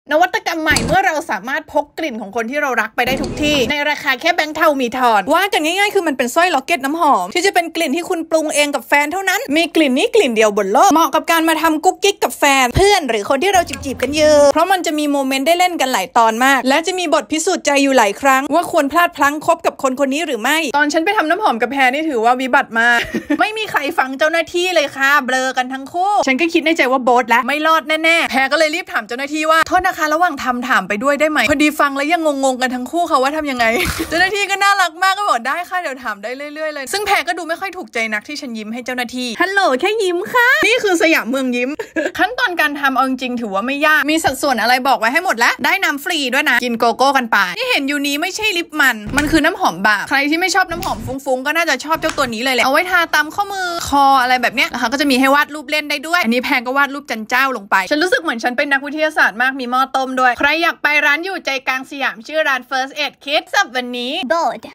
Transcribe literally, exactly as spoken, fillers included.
นวัตกรรมใหม่เมื่อเราสามารถพกกลิ่นของคนที่เรารักไปได้ทุกที่ในราคาแค่แบงค์เทามีทอนว่ากันง่ายๆคือมันเป็นสร้อยล็อกเก็ตน้ำหอมที่จะเป็นกลิ่นที่คุณปรุงเองกับแฟนเท่านั้นมีกลิ่นนี้กลิ่นเดียวบนโลกเหมาะกับการมาทำกุ๊กกิ๊กกับแฟนเพื่อนหรือคนที่เราจีบๆกันเยอะเพราะมันจะมีโมเมนต์ได้เล่นกันหลายตอนมากและจะมีบทพิสูจน์ใจอยู่หลายครั้งว่าควรพลาดพลั้งคบกับคนคนนี้หรือไม่ตอนฉันไปทำน้ำหอมกับแพรนี่ถือว่าวิบัติมาก ไม่มีใครฟังเจ้าหน้าที่เลยค่ะเบลอกันทั้งคู่ฉันก็คิดในใจว่าโบ๊ทแล้วไม่รอดแน่ๆแพรก็เลยรีบถามเจ้าหน้าที่ว่าโทษนะคะระหว่างทำถามไปด้วยได้ไหมพอดีฟังแล้วยังงงๆกันทั้งคู่ค่ะว่าทำยังไง เจ้าหน้าที่ก็น่ารักมากก็บอกได้ค่ะเดี๋ยวถามได้เรื่อยๆเลยซึ่งแพรก็ดูไม่ค่อยถูกใจนักที่ฉันยิ้มให้เจ้าหน้าที่ฮัลโหลแค่ยิ้มค่ะนี่คือสยามเมืองยิ้ม ขั้นตอนการทำเอาจริงๆถือว่าไม่ยากมีสัดส่วนอะไรบอกไว้ให้หมดแล้วได้น้ำฟรีด้วยนะกินโกโก้กันไปที่เห็นอยู่นี้ไม่ใช่ลิปมันมันคือน้ำหอมบาบใครที่ไม่ชอบน้ำหอมฟุ้งๆก็น่าจะชอบเจ้าตัวนี้เลยแหละเอาไว้ทาตามข้อมือคออะไรแบบเนี้ยนะคะก็จะมีให้วาดรูปเล่นได้ด้วยอันนี้แพงก็วาดรูปจันเจ้าลงไปฉันรู้สึกเหมือนฉันเป็นนักวิทยาศาสตร์มากมีหม้อต้มด้วยใครอยากไปร้านอยู่ใจกลางสยามชื่อร้าน First Aid Kit สัปวันนี้ Bold